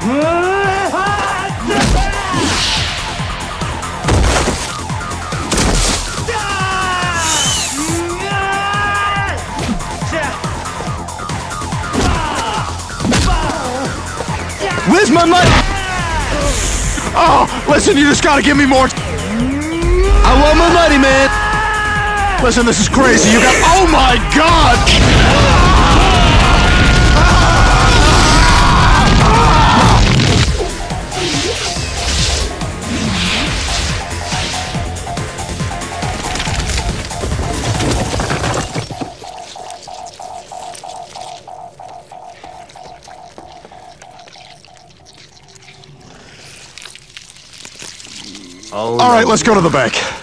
Where's my money? Oh, listen, you just gotta give me more. I want my money, man. Listen, this is crazy. You got. Oh my God! All right, let's go to the bank.